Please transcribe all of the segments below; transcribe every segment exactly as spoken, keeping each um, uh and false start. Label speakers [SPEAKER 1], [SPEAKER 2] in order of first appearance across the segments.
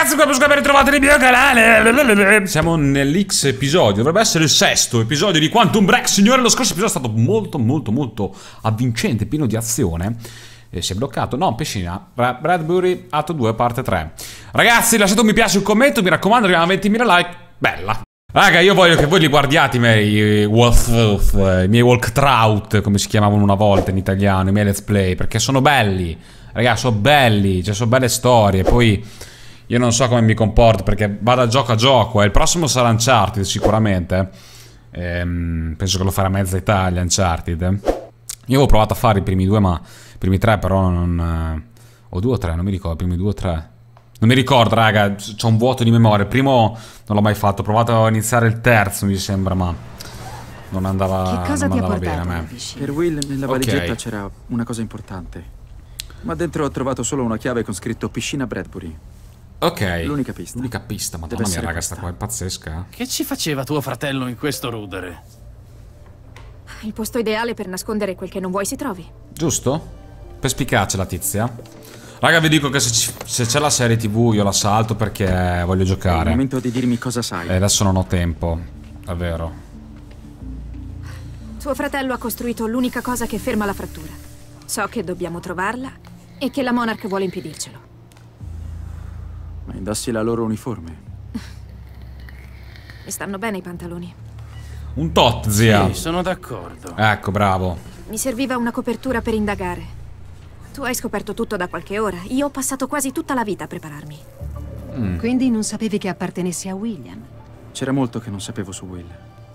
[SPEAKER 1] ragazzi, come per aver trovato il mio canale. Siamo nell'X episodio, dovrebbe essere il sesto episodio di Quantum Break. Signore, lo scorso episodio è stato molto molto molto avvincente, pieno di azione. E si è bloccato, no, Piscina, Bradbury, atto due, parte tre. Ragazzi, lasciate un mi piace, un commento, mi raccomando, arriviamo a ventimila like. Bella. Raga, io voglio che voi li guardiate i miei Wolf, i miei Walktrout, come si chiamavano una volta in italiano, i miei let's play, perché sono belli. Ragazzi, sono belli, cioè sono belle storie. Poi io non so come mi comporto, perché vado a gioco a gioco. E il prossimo sarà Uncharted sicuramente. ehm, Penso che lo farà mezza Italia Uncharted. Io avevo provato a fare i primi due, ma i primi tre però non... O due o tre, non mi ricordo, i primi due o tre. Non mi ricordo, raga, c'ho un vuoto di memoria. Il primo non l'ho mai fatto, ho provato a iniziare il terzo, mi sembra, ma non andava,
[SPEAKER 2] che cosa
[SPEAKER 1] non
[SPEAKER 2] ti
[SPEAKER 1] andava
[SPEAKER 2] ha
[SPEAKER 1] bene a
[SPEAKER 2] portato,
[SPEAKER 1] me.
[SPEAKER 2] Vichy?
[SPEAKER 3] Per Will nella valigetta
[SPEAKER 1] Ok.
[SPEAKER 3] c'era una cosa importante. Ma dentro ho trovato solo una chiave con scritto Piscina Bradbury.
[SPEAKER 1] Ok.
[SPEAKER 3] L'unica pista.
[SPEAKER 1] L'unica pista, madonna
[SPEAKER 3] Deve
[SPEAKER 1] mia,
[SPEAKER 3] essere
[SPEAKER 1] raga,
[SPEAKER 3] questa.
[SPEAKER 1] sta qua è pazzesca.
[SPEAKER 4] Che ci faceva tuo fratello in questo rudere?
[SPEAKER 2] Il posto ideale per nascondere quel che non vuoi si trovi.
[SPEAKER 1] Giusto? Perspicace la tizia. Raga, vi dico che se c'è la serie tv io la salto perché voglio
[SPEAKER 3] È il
[SPEAKER 1] giocare.
[SPEAKER 3] momento di dirmi cosa sai.
[SPEAKER 1] E adesso non ho tempo, davvero.
[SPEAKER 2] Tuo fratello ha costruito l'unica cosa che ferma la frattura. So che dobbiamo trovarla e che la Monarch vuole impedircelo.
[SPEAKER 3] Ma indossi la loro uniforme.
[SPEAKER 2] Mi stanno bene i pantaloni.
[SPEAKER 1] Un tot, zia.
[SPEAKER 4] Sì, sono d'accordo.
[SPEAKER 1] Ecco, bravo.
[SPEAKER 2] Mi serviva una copertura per indagare. Tu hai scoperto tutto da qualche ora. Io ho passato quasi tutta la vita a prepararmi.
[SPEAKER 1] Mm.
[SPEAKER 5] Quindi non sapevi che appartenesse a William?
[SPEAKER 3] C'era molto che non sapevo su Will.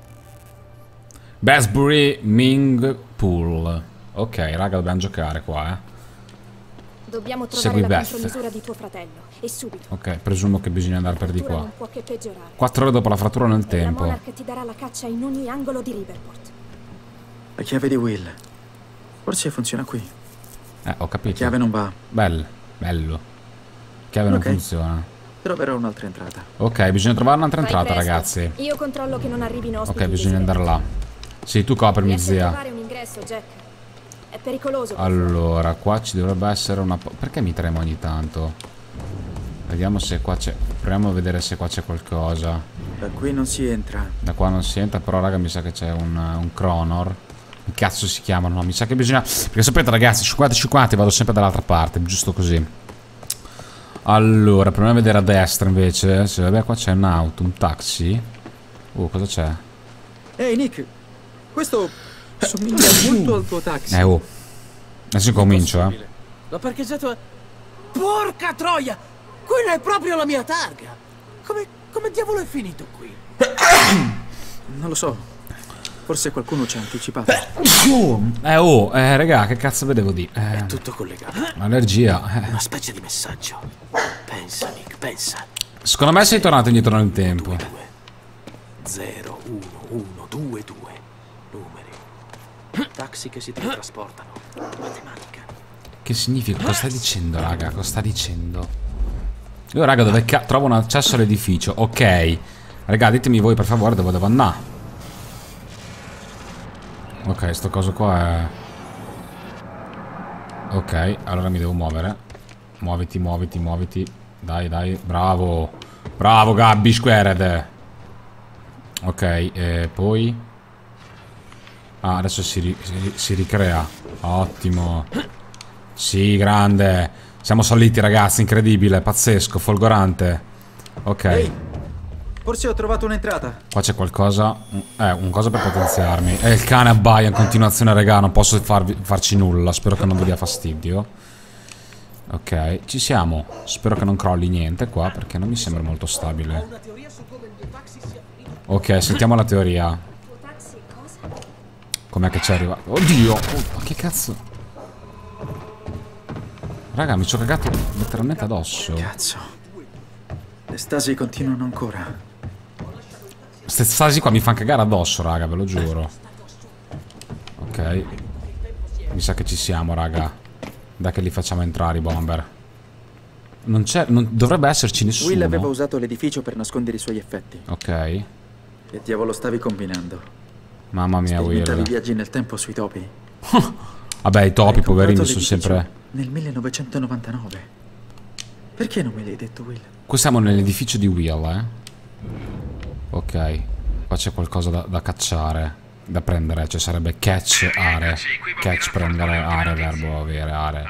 [SPEAKER 1] Basbury Ming Pool. Ok, raga, dobbiamo giocare qua, eh.
[SPEAKER 2] Dobbiamo
[SPEAKER 1] Segui
[SPEAKER 2] trovare la
[SPEAKER 1] Beth.
[SPEAKER 2] contromisura di tuo fratello. E subito.
[SPEAKER 1] Ok, presumo che bisogna andare per di
[SPEAKER 2] La frattura
[SPEAKER 1] qua.
[SPEAKER 2] non può che peggiorare.
[SPEAKER 1] Quattro ore dopo la frattura nel
[SPEAKER 2] La
[SPEAKER 1] tempo.
[SPEAKER 2] Monarch ti darà la caccia in ogni angolo di Riverport.
[SPEAKER 3] La chiave di Will. Forse funziona qui.
[SPEAKER 1] Eh, ho
[SPEAKER 3] La
[SPEAKER 1] capito.
[SPEAKER 3] chiave non va.
[SPEAKER 1] Bello, bello. Chiave non
[SPEAKER 3] Ok.
[SPEAKER 1] funziona.
[SPEAKER 3] Troverò un'altra entrata.
[SPEAKER 1] Ok, bisogna trovare un'altra
[SPEAKER 2] Fai
[SPEAKER 1] entrata,
[SPEAKER 2] presto.
[SPEAKER 1] ragazzi.
[SPEAKER 2] Io controllo che non arrivino ospiti.
[SPEAKER 1] Ok, bisogna andare là. Sì, tu coprimi,
[SPEAKER 2] Riesci a
[SPEAKER 1] zia.
[SPEAKER 2] trovare un ingresso, Jack. È pericoloso.
[SPEAKER 1] Allora, qua ci dovrebbe essere una... po- Perché mi tremo ogni tanto? Vediamo se qua c'è... Proviamo a vedere se qua c'è qualcosa.
[SPEAKER 3] Da qui non si entra.
[SPEAKER 1] Da qua non si entra, però raga mi sa che c'è un, un Cronor. Che cazzo si chiamano? No, mi sa che bisogna... Perché sapete ragazzi, cinquanta cinquanta vado sempre dall'altra parte, giusto così. Allora, proviamo a vedere a destra invece. Se vabbè qua c'è un'auto, un taxi. Oh, cosa c'è?
[SPEAKER 3] Ehi Nick, questo somiglia molto al tuo taxi.
[SPEAKER 1] Eh oh. Adesso comincio, eh.
[SPEAKER 4] L'ho parcheggiato a... Porca troia! Quella è proprio la mia targa! Come, come diavolo è finito qui?
[SPEAKER 3] Non lo so. Forse qualcuno ci ha anticipato.
[SPEAKER 1] Eh oh, eh raga, che cazzo vedevo di? Eh,
[SPEAKER 4] Tutto collegato.
[SPEAKER 1] allergia. Eh.
[SPEAKER 4] Una specie di messaggio. Pensa, Nick, pensa.
[SPEAKER 1] Secondo me sei tornato indietro nel tempo.
[SPEAKER 4] zero, uno, uno, due, due. Numeri. Taxi che si teletrasportano. Matematica.
[SPEAKER 1] Che significa? Cosa stai dicendo, raga? Cosa sta dicendo? Io, raga, dove ca- trovo un accesso all'edificio? Ok. Raga, ditemi voi per favore dove devo andare. Ok, sto coso qua è... Ok, allora mi devo muovere. Muoviti, muoviti, muoviti. Dai, dai, bravo. Bravo, Gabby Squared. Ok, e poi... Ah, adesso si, ri si, si ricrea. Ottimo. Sì, grande. Siamo saliti, ragazzi, incredibile, pazzesco, folgorante. Ok.
[SPEAKER 3] Ehi, forse ho trovato un'entrata.
[SPEAKER 1] Qua c'è qualcosa. Eh, un cosa per potenziarmi. E il cane abbaia in continuazione, raga. Non posso farvi, farci nulla. Spero che non vi dia fastidio. Ok, ci siamo. Spero che non crolli niente qua, perché non mi sembra molto stabile. Ok, sentiamo la teoria. Com'è che ci è arrivato? Oddio! Oh, ma che cazzo? Raga, mi ci ho cagato letteralmente addosso.
[SPEAKER 3] Cazzo. Le stasi continuano ancora.
[SPEAKER 1] Queste stasi qua mi fanno cagare addosso, raga, ve lo giuro. Ok. Mi sa che ci siamo, raga. Dai che li facciamo entrare i bomber. Non c'è... Non dovrebbe esserci nessuno.
[SPEAKER 3] Will aveva usato l'edificio per nascondere i suoi effetti.
[SPEAKER 1] Ok.
[SPEAKER 3] Che diavolo stavi combinando?
[SPEAKER 1] Mamma mia,
[SPEAKER 3] Sperimentavi
[SPEAKER 1] Will.
[SPEAKER 3] viaggi nel tempo sui topi?
[SPEAKER 1] Vabbè, i topi,
[SPEAKER 3] Hai
[SPEAKER 1] poverini,
[SPEAKER 3] comprato
[SPEAKER 1] sono
[SPEAKER 3] l'edificio
[SPEAKER 1] sempre...
[SPEAKER 3] nel millenovecentonovantanove. Perché non me l'hai detto, Will?
[SPEAKER 1] Qui siamo nell'edificio di Will, eh. Ok. Qua c'è qualcosa da, da cacciare. Da prendere. Cioè sarebbe catch are. Catch prendere are, verbo avere, are.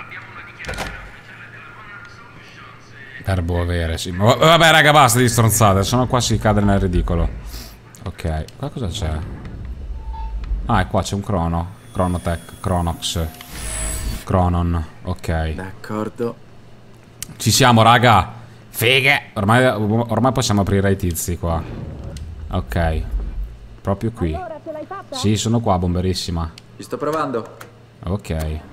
[SPEAKER 1] Verbo avere, sì. Ma vabbè raga, basta di stronzate. Sennò qua si cade nel ridicolo. Ok. Qua cosa c'è? Ah, e qua c'è un crono. Chronotech. Chronox. Cronon. Ok.
[SPEAKER 3] D'accordo.
[SPEAKER 1] Ci siamo, raga. Fighe. Ormai, ormai possiamo aprire i tizi qua. Ok. Proprio qui. Sì, sono qua, bomberissima.
[SPEAKER 3] Ci sto provando.
[SPEAKER 1] Ok.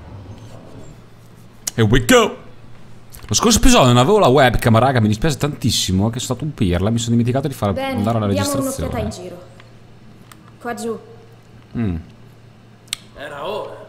[SPEAKER 1] Here we go. Lo scorso episodio non avevo la webcam, raga. Mi dispiace tantissimo che sono stato un pirla. Mi sono dimenticato di far
[SPEAKER 6] Bene,
[SPEAKER 1] andare alla
[SPEAKER 6] diamo
[SPEAKER 1] registrazione.
[SPEAKER 6] un'occhiata in giro. Qua giù.
[SPEAKER 1] Mm.
[SPEAKER 4] Era ora.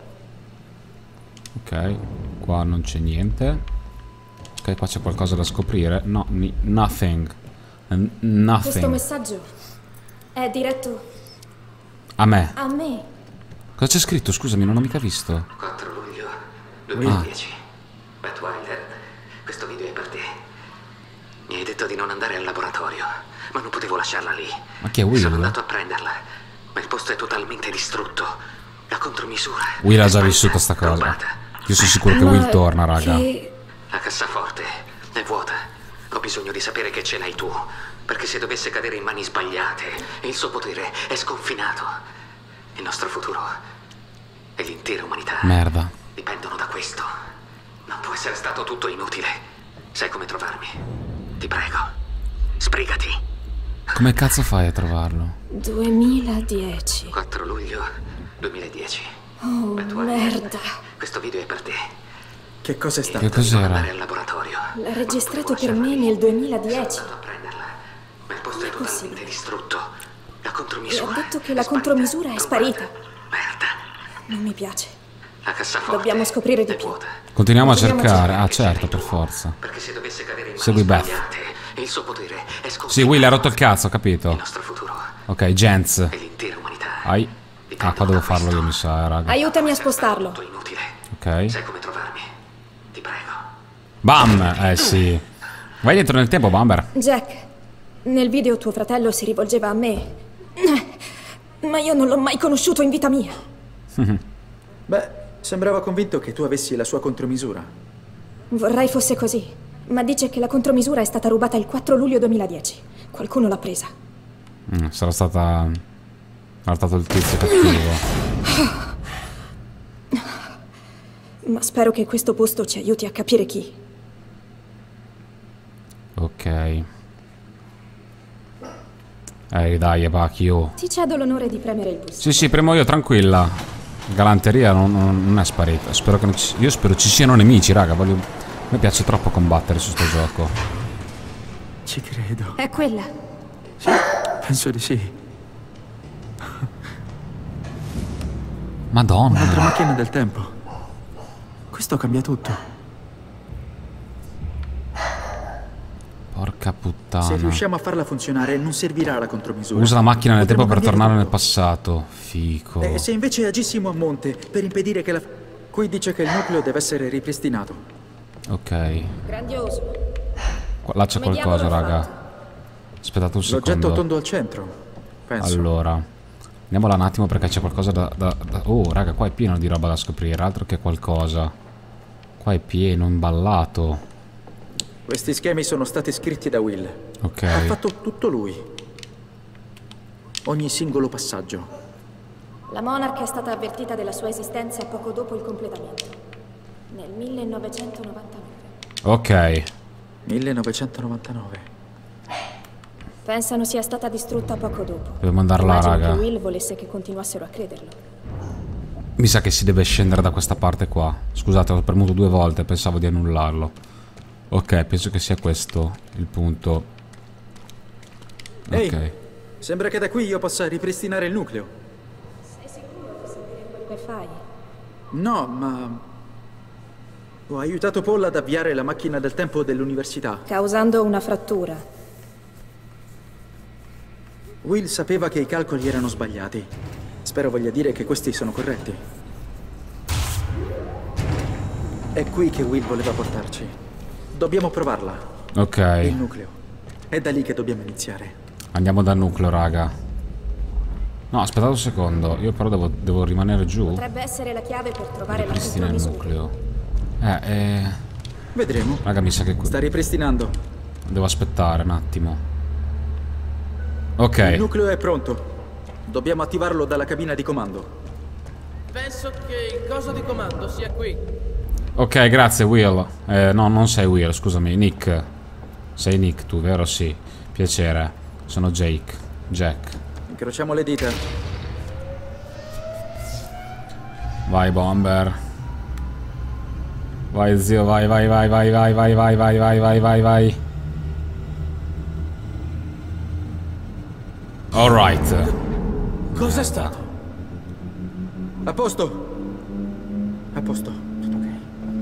[SPEAKER 1] Ok. Qua non c'è niente. Ok, qua c'è qualcosa da scoprire. No, ni nothing. N nothing.
[SPEAKER 6] Questo messaggio è diretto
[SPEAKER 1] A me.
[SPEAKER 6] a me.
[SPEAKER 1] Cosa c'è scritto? Scusami, non ho mica visto.
[SPEAKER 7] quattro luglio duemiladieci. Matt Wilder, questo video è per te. Mi hai detto di non andare al laboratorio, ma non potevo lasciarla lì.
[SPEAKER 1] Ma chi è Will?
[SPEAKER 7] Sono andato a prenderla, ma il posto è totalmente distrutto. La contromisura.
[SPEAKER 1] Will ha
[SPEAKER 7] è
[SPEAKER 1] già
[SPEAKER 7] sparita,
[SPEAKER 1] vissuto sta cosa.
[SPEAKER 7] rubata.
[SPEAKER 1] Io sono sicuro che
[SPEAKER 6] Ma
[SPEAKER 1] Will torna, raga.
[SPEAKER 6] che-
[SPEAKER 7] La cassaforte è vuota. Ho bisogno di sapere che ce l'hai tu, perché se dovesse cadere in mani sbagliate, il suo potere è sconfinato. Il nostro futuro e l'intera umanità
[SPEAKER 1] Merda.
[SPEAKER 7] dipendono da questo. Non può essere stato tutto inutile. Sai come trovarmi? Ti prego. Sbrigati.
[SPEAKER 1] Come cazzo fai a trovarlo?
[SPEAKER 6] duemiladieci.
[SPEAKER 7] quattro luglio duemiladieci.
[SPEAKER 6] Oh,
[SPEAKER 7] Matt Wilder,
[SPEAKER 6] merda.
[SPEAKER 7] questo video è per te.
[SPEAKER 3] Che cosa è stato?
[SPEAKER 1] Che
[SPEAKER 7] Non
[SPEAKER 1] cos'era?
[SPEAKER 7] andare al laboratorio.
[SPEAKER 6] L'ha registrato per me nel duemiladieci.
[SPEAKER 7] Sono andato a prenderla, ma il posto è
[SPEAKER 6] possibile?
[SPEAKER 7] totalmente distrutto. La
[SPEAKER 6] E
[SPEAKER 7] contromisura.
[SPEAKER 6] ha detto che
[SPEAKER 7] è
[SPEAKER 6] la
[SPEAKER 7] sparita,
[SPEAKER 6] contromisura è
[SPEAKER 7] rubata.
[SPEAKER 6] sparita.
[SPEAKER 7] Merda.
[SPEAKER 6] Non mi piace.
[SPEAKER 7] La cassaforte
[SPEAKER 6] Dobbiamo scoprire di
[SPEAKER 7] è
[SPEAKER 6] più.
[SPEAKER 7] vuota.
[SPEAKER 1] Continuiamo a
[SPEAKER 6] Dobbiamo
[SPEAKER 1] cercare.
[SPEAKER 6] cercare
[SPEAKER 1] Ah,
[SPEAKER 7] Che ce l'hai
[SPEAKER 1] certo, per
[SPEAKER 7] tu,
[SPEAKER 1] forza.
[SPEAKER 7] Perché se dovesse cadere in mani
[SPEAKER 1] Segui Beth.
[SPEAKER 7] sbagliate, il suo potere è sconfinato.
[SPEAKER 1] Sì, Will ha rotto il cazzo, ho
[SPEAKER 7] Il
[SPEAKER 1] capito.
[SPEAKER 7] nostro futuro
[SPEAKER 1] Ok, Gents.
[SPEAKER 7] e l'intera umanità.
[SPEAKER 1] Ai. Ah, qua devo farlo io, mi sa, eh, raga.
[SPEAKER 6] Aiutami a spostarlo.
[SPEAKER 7] Tutto inutile.
[SPEAKER 1] Ok.
[SPEAKER 7] Sai come trovarmi? Ti prego.
[SPEAKER 1] Bam! Eh sì. Vai dentro nel tempo, Bamber.
[SPEAKER 6] Jack, nel video tuo fratello si rivolgeva a me. Ma io non l'ho mai conosciuto in vita mia.
[SPEAKER 3] Beh, sembrava convinto che tu avessi la sua contromisura.
[SPEAKER 6] Vorrei fosse così. Ma dice che la contromisura è stata rubata il quattro luglio duemiladieci. Qualcuno l'ha presa.
[SPEAKER 1] Mm, sarà stata... Sarà stato il tizio cattivo.
[SPEAKER 6] Ma spero che questo posto ci aiuti a capire chi.
[SPEAKER 1] Ok. Ehi, dai, Epacchio.
[SPEAKER 6] Ti cedo l'onore di premere il pulsante.
[SPEAKER 1] Sì, sì, premo io, tranquilla. Galanteria non, non- non è sparita. Spero che non ci... Io spero ci siano nemici, raga. Voglio... A me piace troppo combattere su sto gioco.
[SPEAKER 3] Ci credo.
[SPEAKER 6] È quella.
[SPEAKER 3] Penso di sì.
[SPEAKER 1] Madonna.
[SPEAKER 3] Un'altra macchina del tempo. Questo cambia tutto.
[SPEAKER 1] Porca
[SPEAKER 3] Se
[SPEAKER 1] puttana.
[SPEAKER 3] riusciamo a farla funzionare, non servirà la contromisura.
[SPEAKER 1] Usa la macchina nel tempo
[SPEAKER 3] Potremmo
[SPEAKER 1] per
[SPEAKER 3] cambiare
[SPEAKER 1] tornare nel
[SPEAKER 3] tutto.
[SPEAKER 1] passato. Fico.
[SPEAKER 3] E se invece agissimo a monte per impedire che la... Qui dice che il nucleo deve essere ripristinato.
[SPEAKER 1] Ok.
[SPEAKER 6] Grandioso.
[SPEAKER 1] Qua- là c'è
[SPEAKER 6] Come
[SPEAKER 1] qualcosa,
[SPEAKER 6] diavolo
[SPEAKER 1] raga.
[SPEAKER 6] fatto?
[SPEAKER 1] Aspettate un
[SPEAKER 3] L'oggetto
[SPEAKER 1] secondo.
[SPEAKER 3] tondo al centro. Penso.
[SPEAKER 1] Allora. Andiamo là un attimo perché c'è qualcosa da, da- da- Oh, raga, qua è pieno di roba da scoprire. Altro che qualcosa. Qua è pieno, imballato.
[SPEAKER 3] Questi schemi sono stati scritti da Will.
[SPEAKER 1] Ok.
[SPEAKER 3] Ha fatto tutto lui. Ogni singolo passaggio.
[SPEAKER 6] La monarca è stata avvertita della sua esistenza poco dopo il completamento. Nel millenovecentonovantanove.
[SPEAKER 1] Ok.
[SPEAKER 3] millenovecentonovantanove.
[SPEAKER 6] Pensano sia stata distrutta poco dopo.
[SPEAKER 1] Dobbiamo andare là,
[SPEAKER 6] Immagino
[SPEAKER 1] raga.
[SPEAKER 6] che Will volesse che continuassero a crederlo.
[SPEAKER 1] Mi sa che si deve scendere da questa parte qua. Scusate, ho premuto due volte, pensavo di annullarlo. Ok, penso che sia questo il punto.
[SPEAKER 3] Ehi,
[SPEAKER 1] Ok.
[SPEAKER 3] sembra che da qui io possa ripristinare il nucleo.
[SPEAKER 6] Che fai?
[SPEAKER 3] No, ma... Ho aiutato Paul ad avviare la macchina del tempo dell'università.
[SPEAKER 6] Causando una frattura.
[SPEAKER 3] Will sapeva che i calcoli erano sbagliati. Spero voglia dire che questi sono corretti. È qui che Will voleva portarci. Dobbiamo provarla.
[SPEAKER 1] Ok.
[SPEAKER 3] Il nucleo. È da lì che dobbiamo iniziare.
[SPEAKER 1] Andiamo dal nucleo, raga. No, aspettate un secondo. Io però devo, devo rimanere giù.
[SPEAKER 6] Potrebbe essere la chiave per trovare la
[SPEAKER 1] Pristina il
[SPEAKER 6] controlli su.
[SPEAKER 1] nucleo. Eh, eh...
[SPEAKER 3] Vedremo.
[SPEAKER 1] Raga, mi sa che...
[SPEAKER 3] Sta ripristinando.
[SPEAKER 1] Devo aspettare un attimo. Ok.
[SPEAKER 3] Il nucleo è pronto. Dobbiamo attivarlo dalla cabina di comando.
[SPEAKER 4] Penso che il coso di comando sia qui.
[SPEAKER 1] Ok, grazie Will. Eh, no, non sei Will, scusami, Nick. Sei Nick tu, vero? Sì. Piacere. Sono Jake. Jack.
[SPEAKER 3] Incrociamo le dita.
[SPEAKER 1] Vai Bomber. Vai zio, vai, vai, vai, vai, vai, vai, vai, vai, vai, vai, vai, vai. Alright.
[SPEAKER 4] Cos'è stato?
[SPEAKER 3] A posto. A posto. Tutto ok.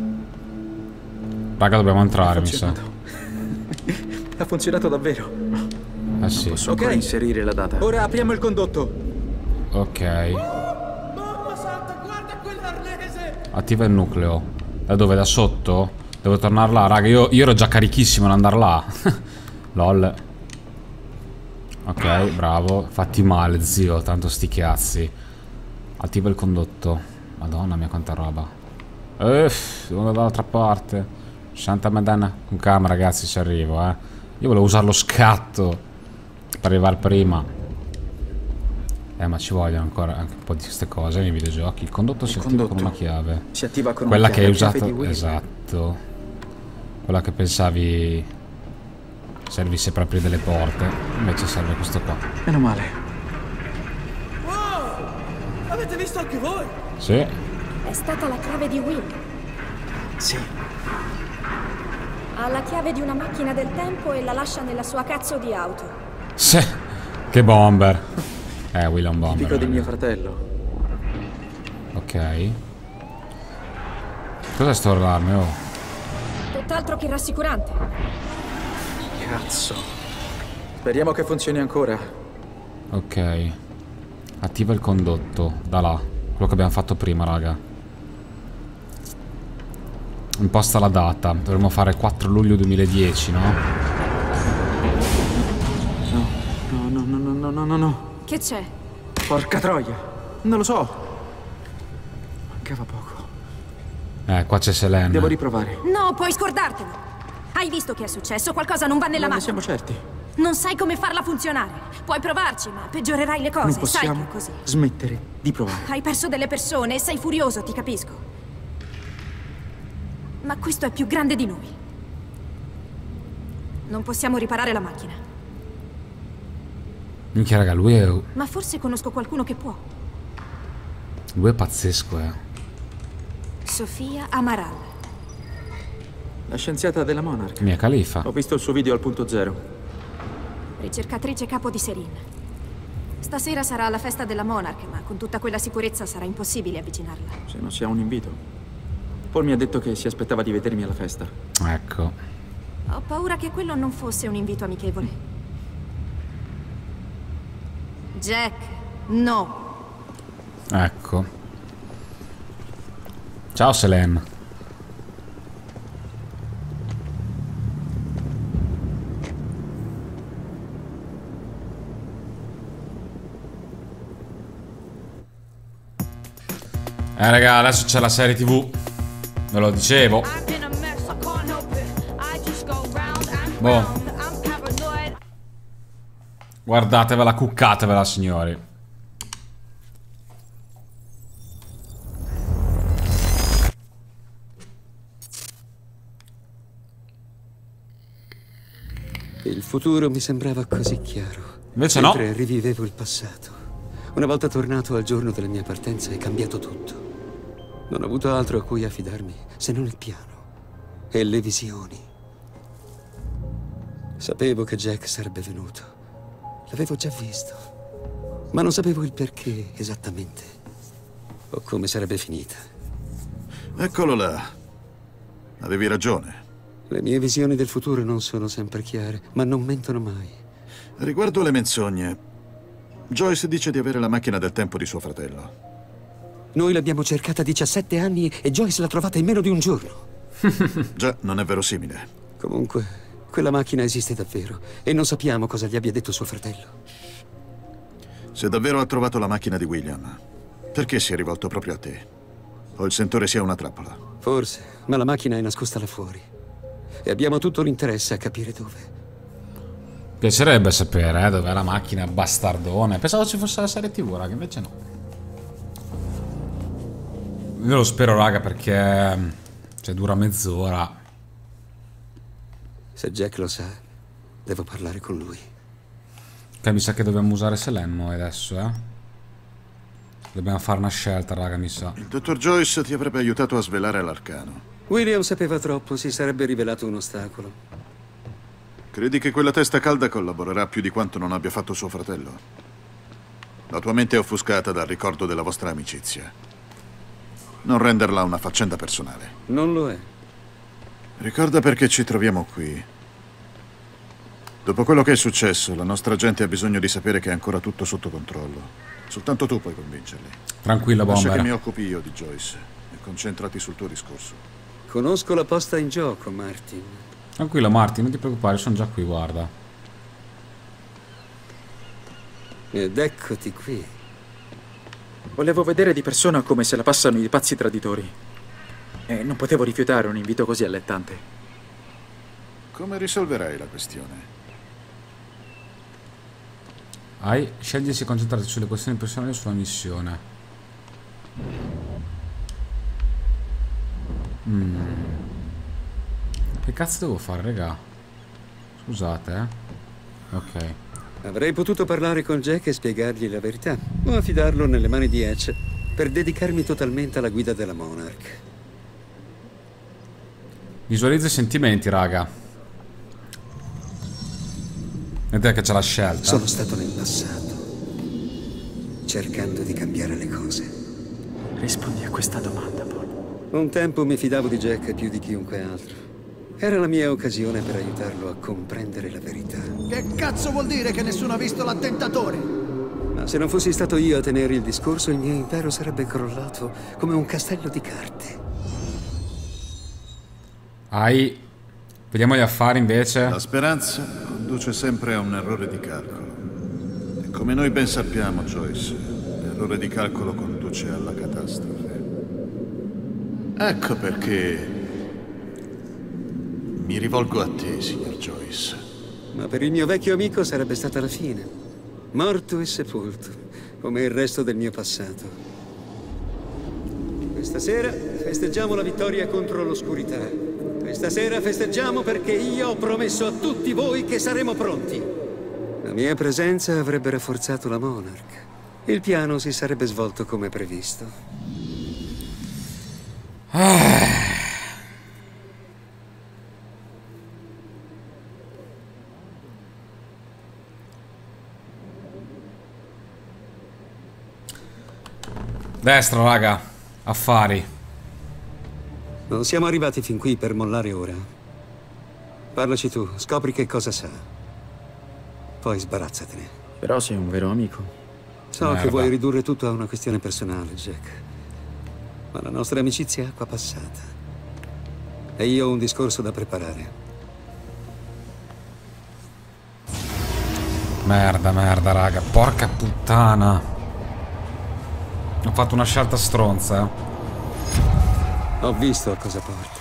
[SPEAKER 1] Raga, dobbiamo entrare,
[SPEAKER 3] Ha
[SPEAKER 1] mi sa.
[SPEAKER 3] funzionato. Ha funzionato davvero.
[SPEAKER 1] Eh sì.
[SPEAKER 3] Posso ancora inserire la data. Ora apriamo il condotto.
[SPEAKER 1] Ok.
[SPEAKER 4] Mamma santa, guarda quell'arnese!
[SPEAKER 1] Attiva il nucleo. Da dove? Da sotto? Devo tornare là, raga. Io, io ero già carichissimo ad andare là. Lol. Ok, bravo. Fatti male, zio. Tanto sti cazzi. Attiva il condotto. Madonna mia, quanta roba. Uff, devo andare dall'altra parte. Santa Madonna. Con calma, ragazzi, ci arrivo, eh. Io volevo usare lo scatto per arrivare prima. Eh, ma ci vogliono ancora anche un po' di queste cose nei videogiochi. Il condotto
[SPEAKER 3] Il
[SPEAKER 1] si attiva con
[SPEAKER 3] condotto
[SPEAKER 1] una chiave.
[SPEAKER 3] Si attiva con
[SPEAKER 1] Quella
[SPEAKER 3] una
[SPEAKER 1] che hai
[SPEAKER 3] chiave,
[SPEAKER 1] usato.
[SPEAKER 3] chiave di Will.
[SPEAKER 1] Esatto. Quella che pensavi servisse per aprire delle porte. Invece serve questo qua.
[SPEAKER 3] Meno male.
[SPEAKER 4] Wow! Avete visto anche voi?
[SPEAKER 1] Sì.
[SPEAKER 6] È stata la chiave di Will.
[SPEAKER 3] Sì.
[SPEAKER 6] Ha la chiave di una macchina del tempo e la lascia nella sua cazzo di auto.
[SPEAKER 1] Sì. Che bomber. Eh, Will è un bomber.
[SPEAKER 3] Tipico di
[SPEAKER 1] raga.
[SPEAKER 3] mio fratello.
[SPEAKER 1] Ok. Cos'è sto allarme? Oh.
[SPEAKER 6] Tutt'altro che rassicurante.
[SPEAKER 3] Cazzo. Speriamo che funzioni ancora.
[SPEAKER 1] Ok. Attiva il condotto. Da là. Quello che abbiamo fatto prima, raga. Imposta la data. Dovremmo fare quattro luglio duemiladieci, no?
[SPEAKER 3] No, no, no, no, no, no, no, no.
[SPEAKER 2] Che c'è?
[SPEAKER 3] Porca troia. Non lo so. Mancava poco.
[SPEAKER 1] Eh, qua c'è Selene.
[SPEAKER 3] Devo riprovare.
[SPEAKER 2] No, puoi scordartelo. Hai visto che è successo? Qualcosa non va nella
[SPEAKER 3] Non ne
[SPEAKER 2] macchina.
[SPEAKER 3] siamo certi.
[SPEAKER 2] Non sai come farla funzionare. Puoi provarci, ma peggiorerai le cose.
[SPEAKER 3] Non
[SPEAKER 2] Sai
[SPEAKER 3] possiamo
[SPEAKER 2] che è così.
[SPEAKER 3] smettere di provare.
[SPEAKER 2] Hai perso delle persone e sei furioso, ti capisco. Ma questo è più grande di noi. Non possiamo riparare la macchina.
[SPEAKER 1] Minchia, raga, lui è...
[SPEAKER 2] Ma forse conosco qualcuno che può.
[SPEAKER 1] Lui è pazzesco, eh.
[SPEAKER 2] Sofia Amaral.
[SPEAKER 3] La scienziata della Monarch.
[SPEAKER 1] Mia califa.
[SPEAKER 3] Ho visto il suo video al punto zero.
[SPEAKER 2] Ricercatrice capo di Serin. Stasera sarà alla festa della Monarch, ma con tutta quella sicurezza sarà impossibile avvicinarla.
[SPEAKER 3] Se non sia un invito. Paul mi ha detto che si aspettava di vedermi alla festa.
[SPEAKER 1] Ecco.
[SPEAKER 2] Ho paura che quello non fosse un invito amichevole. Jack, no.
[SPEAKER 1] Ecco. Ciao Selene. Eh raga, adesso c'è la serie tv. Ve lo dicevo. Boh. Guardatevela, cuccatevela, signori.
[SPEAKER 8] Il futuro mi sembrava così chiaro.
[SPEAKER 1] Invece no.
[SPEAKER 8] Mentre rivivevo il passato. Una volta tornato al giorno della mia partenza è cambiato tutto. Non ho avuto altro a cui affidarmi se non il piano e le visioni. Sapevo che Jack sarebbe venuto. L'avevo già visto. Ma non sapevo il perché esattamente. O come sarebbe finita.
[SPEAKER 9] Eccolo là. Avevi ragione.
[SPEAKER 8] Le mie visioni del futuro non sono sempre chiare, ma non mentono mai.
[SPEAKER 9] Riguardo le menzogne, Joyce dice di avere la macchina del tempo di suo fratello.
[SPEAKER 8] Noi l'abbiamo cercata diciassette anni e Joyce l'ha trovata in meno di un giorno.
[SPEAKER 9] Già, non è verosimile.
[SPEAKER 8] Comunque, Quella macchina esiste davvero e non sappiamo cosa gli abbia detto suo fratello.
[SPEAKER 9] Se davvero ha trovato la macchina di William, perché si è rivolto proprio a te? O il sentore sia una trappola?
[SPEAKER 8] Forse, ma la macchina è nascosta là fuori. E abbiamo tutto l'interesse a capire dove.
[SPEAKER 1] Piacerebbe sapere, eh, dov'è la macchina bastardone. Pensavo ci fosse la serie tivù, raga, invece no. Io lo spero, raga, perché se dura mezz'ora.
[SPEAKER 8] Se Jack lo sa, devo parlare con lui.
[SPEAKER 1] Che mi sa che dobbiamo usare Selene noi adesso, eh. Dobbiamo fare una scelta, raga, mi sa.
[SPEAKER 9] Il dottor Joyce ti avrebbe aiutato a svelare l'arcano.
[SPEAKER 8] William sapeva troppo, si sarebbe rivelato un ostacolo.
[SPEAKER 9] Credi che quella testa calda collaborerà più di quanto non abbia fatto suo fratello? La tua mente è offuscata dal ricordo della vostra amicizia. Non renderla una faccenda personale.
[SPEAKER 8] Non lo è.
[SPEAKER 9] Ricorda perché ci troviamo qui. Dopo quello che è successo, la nostra gente ha bisogno di sapere che è ancora tutto sotto controllo. Soltanto tu puoi convincerli.
[SPEAKER 1] Tranquilla, Bomber.
[SPEAKER 9] Lascia che mi occupi io di Joyce e concentrati sul tuo discorso.
[SPEAKER 8] Conosco la posta in gioco, Martin.
[SPEAKER 1] Tranquillo, Martin, non ti preoccupare, sono già qui, guarda.
[SPEAKER 8] Ed eccoti qui.
[SPEAKER 3] Volevo vedere di persona come se la passano i pazzi traditori. E non potevo rifiutare un invito così allettante.
[SPEAKER 9] Come risolverai la questione?
[SPEAKER 1] Hai, scegli se concentrarti sulle questioni personali o sulla missione. Mm. Che cazzo devo fare, raga? Scusate, eh. Ok.
[SPEAKER 8] Avrei potuto parlare con Jack e spiegargli la verità, o affidarlo nelle mani di Etch per dedicarmi totalmente alla guida della Monarch.
[SPEAKER 1] Visualizza i sentimenti, raga. Ed è che c'è la scelta.
[SPEAKER 8] Sono stato nel passato, cercando di cambiare le cose.
[SPEAKER 3] Rispondi a questa domanda, Paul.
[SPEAKER 8] Un tempo mi fidavo di Jack più di chiunque altro. Era la mia occasione per aiutarlo a comprendere la verità.
[SPEAKER 4] Che cazzo vuol dire che nessuno ha visto l'attentatore?
[SPEAKER 8] Ma se non fossi stato io a tenere il discorso, il mio impero sarebbe crollato come un castello di carte.
[SPEAKER 1] Hai. Vediamo gli affari invece.
[SPEAKER 9] La speranza conduce sempre a un errore di calcolo. E come noi ben sappiamo, Joyce, l'errore di calcolo conduce alla catastrofe. Ecco perché mi rivolgo a te, signor Joyce.
[SPEAKER 8] Ma per il mio vecchio amico sarebbe stata la fine. Morto e sepolto, come il resto del mio passato. Questa sera festeggiamo la vittoria contro l'oscurità. Questa sera festeggiamo perché io ho promesso a tutti voi che saremo pronti. La mia presenza avrebbe rafforzato la Monarch. Il piano si sarebbe svolto come previsto.
[SPEAKER 1] Ah. Destra, raga. Affari.
[SPEAKER 8] Non siamo arrivati fin qui per mollare ora. Parlaci tu, scopri che cosa sa. Poi sbarazzatene.
[SPEAKER 3] Però sei un vero amico.
[SPEAKER 8] So
[SPEAKER 1] Merda.
[SPEAKER 8] che vuoi ridurre tutto a una questione personale, Jack. Ma la nostra amicizia è acqua passata. E io ho un discorso da preparare.
[SPEAKER 1] Merda, merda, raga. Porca puttana. Ho fatto una scelta stronza, eh.
[SPEAKER 8] Ho visto a cosa porta.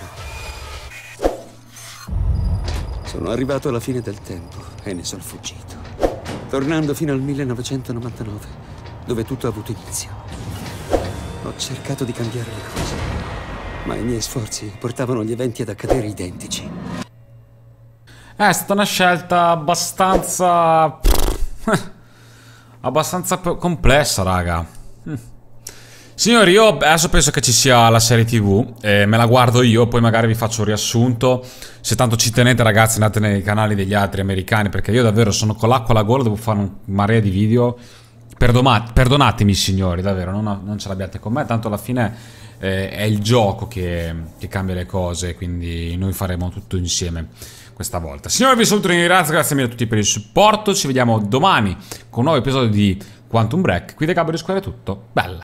[SPEAKER 8] Sono arrivato alla fine del tempo e ne sono fuggito. Tornando fino al millenovecentonovantanove, dove tutto ha avuto inizio. Ho cercato di cambiare le cose, ma i miei sforzi portavano gli eventi ad accadere identici.
[SPEAKER 1] È stata una scelta abbastanza... abbastanza complessa, raga. Signori, io adesso penso che ci sia la serie tivù, eh, me la guardo io, poi magari vi faccio un riassunto. Se tanto ci tenete, ragazzi, andate nei canali degli altri americani, perché io davvero sono con l'acqua alla gola, devo fare una marea di video. Perdoma perdonatemi, signori, davvero, non, non ce l'abbiate con me, tanto alla fine eh, è il gioco che, che cambia le cose, quindi noi faremo tutto insieme questa volta. Signori, vi saluto e ringrazio, grazie mille a tutti per il supporto, ci vediamo domani con un nuovo episodio di Quantum Break. Qui da Gabbo di Square è tutto, bella!